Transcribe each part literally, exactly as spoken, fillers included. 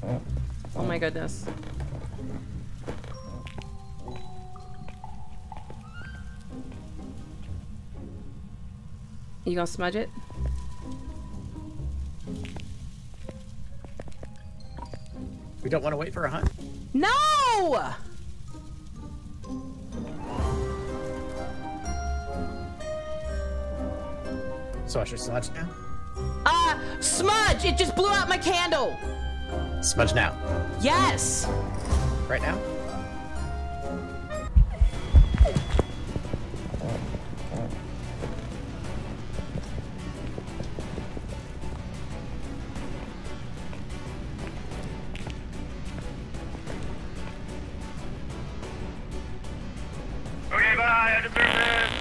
Oh my goodness. You gonna smudge it? We don't want to wait for a hunt? No! So I should smudge now? Uh, smudge! It just blew out my candle! Smudge now. Yes! Right now? Okay, bye. I deserve this.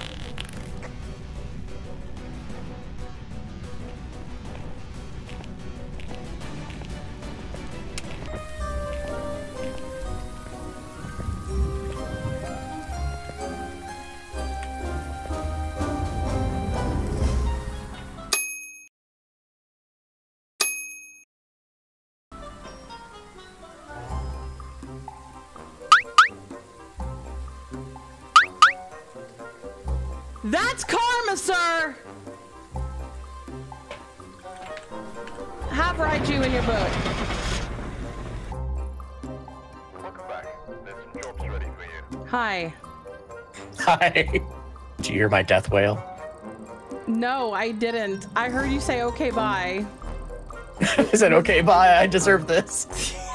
That's karma, sir! Have write you in your book. Welcome back. There's some jobs ready for you. Hi. Hi. Did you hear my death wail? No, I didn't. I heard you say okay, bye. I said, okay, bye. I deserve this.